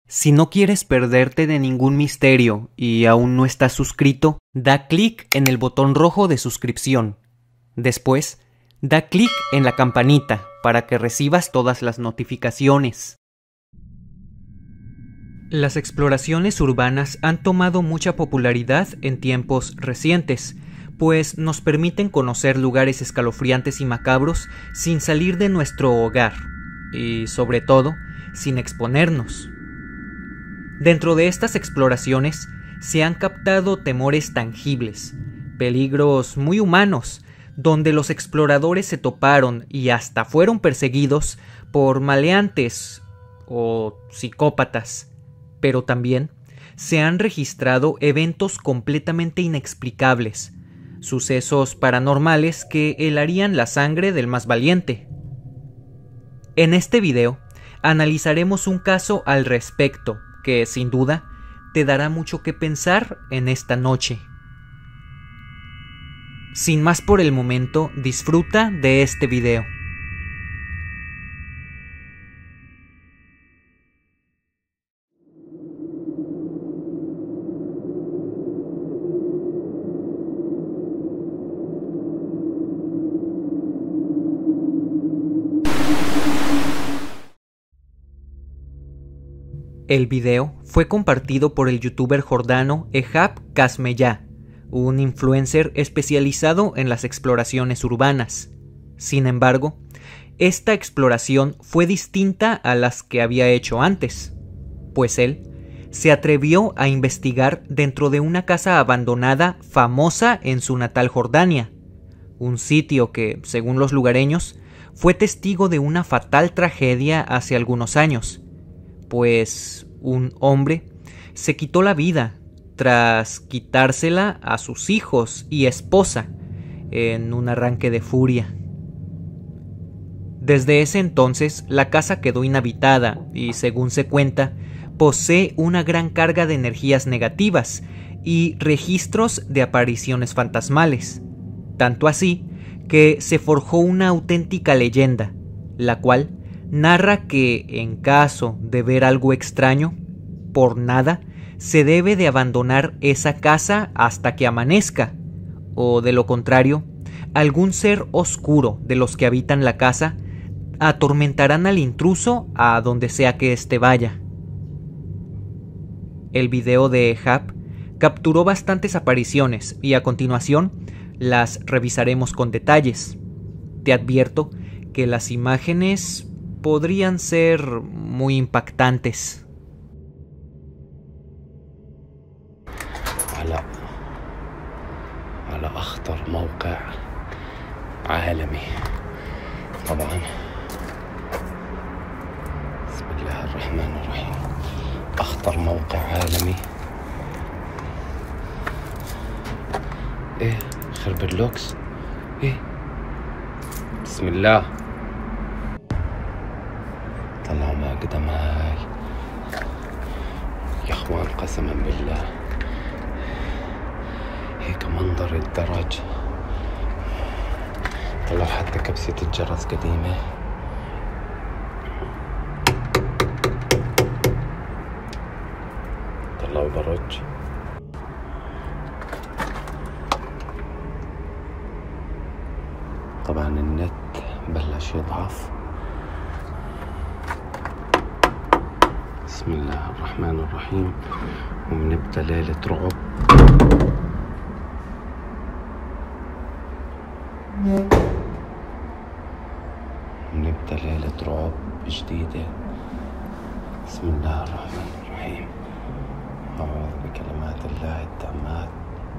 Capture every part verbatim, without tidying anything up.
Si no quieres perderte de ningún misterio y aún no estás suscrito, da clic en el botón rojo de suscripción. Después, da clic en la campanita para que recibas todas las notificaciones. Las exploraciones urbanas han tomado mucha popularidad en tiempos recientes, pues nos permiten conocer lugares escalofriantes y macabros sin salir de nuestro hogar y, sobre todo, sin exponernos. Dentro de estas exploraciones se han captado temores tangibles, peligros muy humanos, donde los exploradores se toparon y hasta fueron perseguidos por maleantes o psicópatas, pero también se han registrado eventos completamente inexplicables, sucesos paranormales que helarían la sangre del más valiente. En este video analizaremos un caso al respecto que, sin duda, te dará mucho que pensar en esta noche. Sin más por el momento, disfruta de este video. El video fue compartido por el youtuber jordano Ehab Kasmeyah, un influencer especializado en las exploraciones urbanas. Sin embargo, esta exploración fue distinta a las que había hecho antes, pues él se atrevió a investigar dentro de una casa abandonada famosa en su natal Jordania, un sitio que, según los lugareños, fue testigo de una fatal tragedia hace algunos años, pues un hombre se quitó la vida tras quitársela a sus hijos y esposa en un arranque de furia. Desde ese entonces la casa quedó inhabitada y, según se cuenta, posee una gran carga de energías negativas y registros de apariciones fantasmales, tanto así que se forjó una auténtica leyenda, la cual narra que, en caso de ver algo extraño, por nada se debe de abandonar esa casa hasta que amanezca, o de lo contrario, algún ser oscuro de los que habitan la casa atormentarán al intruso a donde sea que éste vaya. El video de Ehab capturó bastantes apariciones y a continuación las revisaremos con detalles. Te advierto que las imágenes podrían ser muy impactantes. على على أخطر موقع عالمي طبعا. بسم الله الرحمن الرحيم. أخطر موقع عالمي. إيه خرب اللوكس. إيه بسم الله. طلعوا ما قدام هاي يا اخوان، قسما بالله هيك منظر الدرج. طلعوا حتى كبسة الجرس قديمة. طلعوا برج. طبعا النت بلش يضعف. بسم الله الرحمن الرحيم. وبنبدأ ليلة رعب. بنبدأ ليلة رعب جديدة. بسم الله الرحمن الرحيم. أعوذ بكلمات الله التامات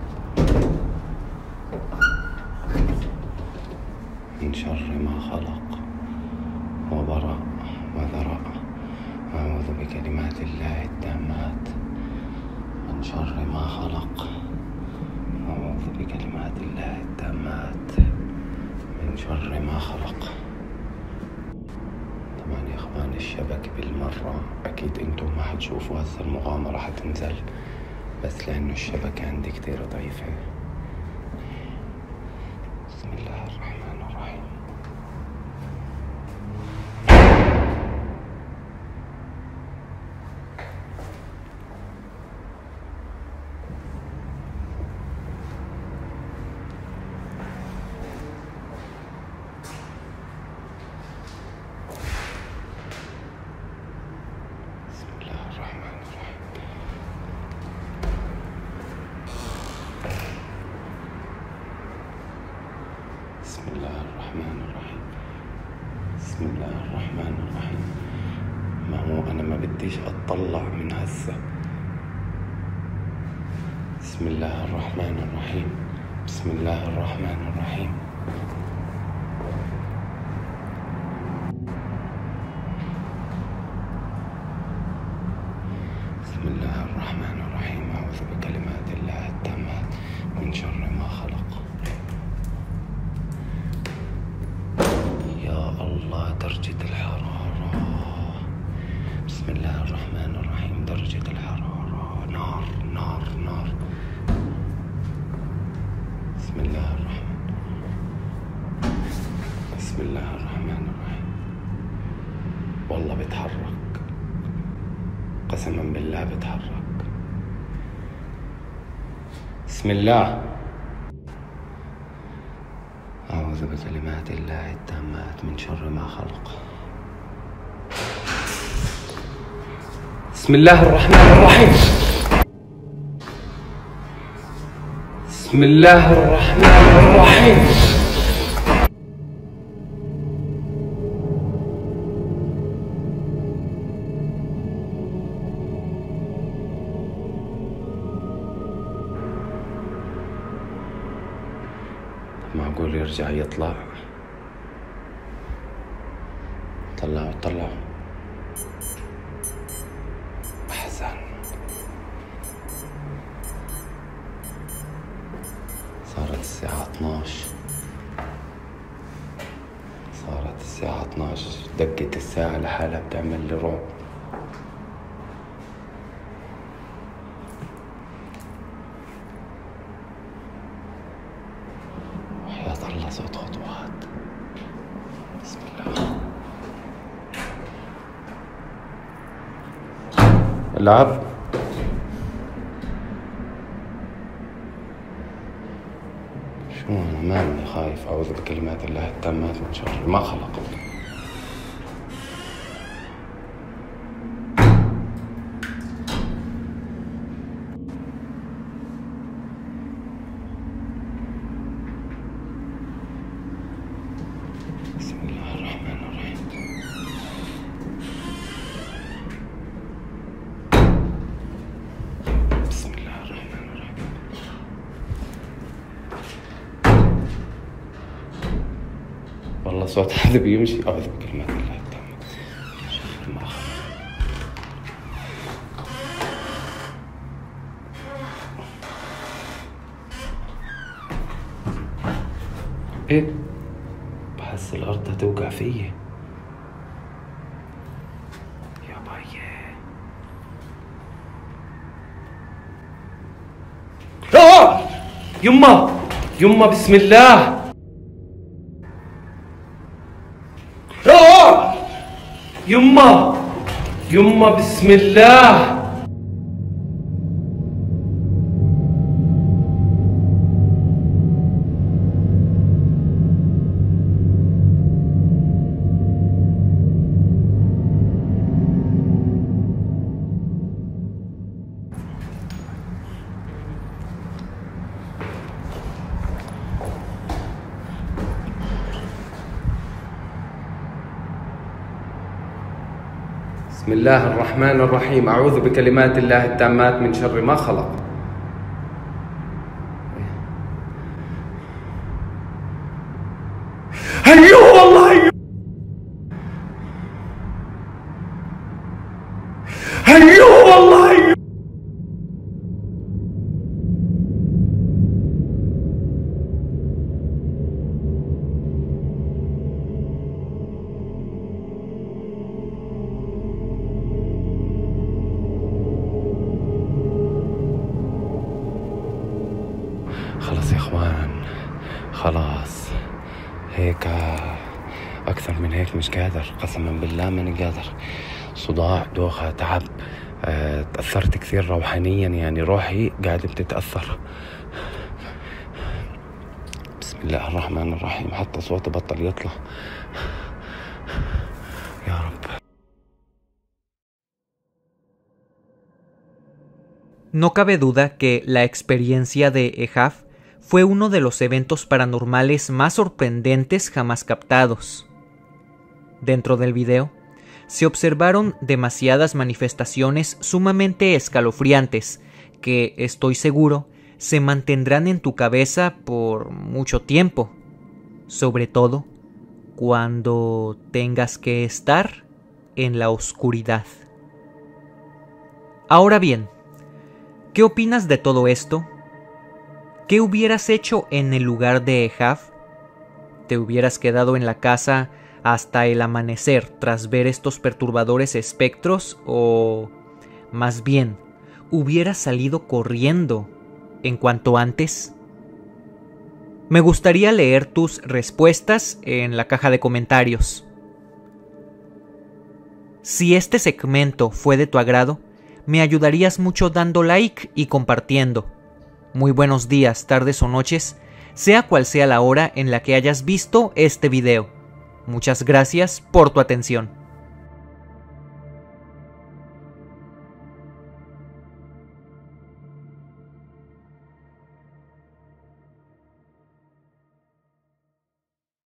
من شر ما خلق وبرأ وذرأ. أعوذ بكلمات الله التامات من شر ما خلق. أعوذ بكلمات الله التامات من شر ما خلق. طبعا يا اخوان الشبكة بالمرة أكيد انتم ما حتشوفوا هسه المغامرة حتنزل، بس لأنه الشبكة عندي كتير ضعيفة. بسم الله الرحمن الرحيم. بسم الله الرحمن الرحيم. ما هو أنا ما بديش أتطلع من هسه. بسم الله الرحمن الرحيم. بسم الله الرحمن الرحيم. بسم الله الرحمن الرحيم. أعوذ بكلمات الله التامات من شر ما خلق. يا الله درجة الحرارة. بسم الله الرحمن الرحيم. درجة الحرارة نار نار نار. بسم الله الرحمن بسم الله الرحمن الرحيم. والله بتحرك، قسما بالله بتحرك. بسم الله. أعوذ بكلمات الله التامات من شر ما خلق. بسم الله الرحمن الرحيم. بسم الله الرحمن الرحيم. معقول يرجع يطلع؟ طلعوا طلعوا. أحسن. صارت الساعة اثناش. صارت الساعة اثناش. دقت الساعة لحالها بتعمل لي رعب. وحياة الله صوت خطوات. بسم الله. العب. شو أنا ماني خايف. أعوذ بكلمات الله التامات من شر ما خلق. بسم الله الرحمن الرحيم. بسم الله الرحمن الرحيم. والله صوت هذا بيمشي. أعوذ بكلمات الله التامات من شر ما خلق. إيه؟ بحس الأرض هتوقع فيي. يا باي. آه! يما يما بسم الله. آه! يما يما بسم الله. بسم الله الرحمن الرحيم. أعوذ بكلمات الله التامات من شر ما خلق. أيوه والله أيوه. أيوه والله أيوه. خلاص يا اخوان، خلاص هيك. اكثر من هيك مش قادر، قسما بالله ماني قادر. صداع، دوخة، تعب. أه، تأثرت كثير روحانيا، يعني روحي قاعدة بتتأثر. بسم الله الرحمن الرحيم. حتى صوتي بطل يطلع. يا رب. No cabe duda que la experiencia de Ehaf fue uno de los eventos paranormales más sorprendentes jamás captados. Dentro del video, se observaron demasiadas manifestaciones sumamente escalofriantes que, estoy seguro, se mantendrán en tu cabeza por mucho tiempo, sobre todo cuando tengas que estar en la oscuridad. Ahora bien, ¿qué opinas de todo esto? ¿Qué hubieras hecho en el lugar de Ehab? ¿Te hubieras quedado en la casa hasta el amanecer tras ver estos perturbadores espectros o, más bien, hubieras salido corriendo en cuanto antes? Me gustaría leer tus respuestas en la caja de comentarios. Si este segmento fue de tu agrado, me ayudarías mucho dando like y compartiendo. Muy buenos días, tardes o noches, sea cual sea la hora en la que hayas visto este video. Muchas gracias por tu atención.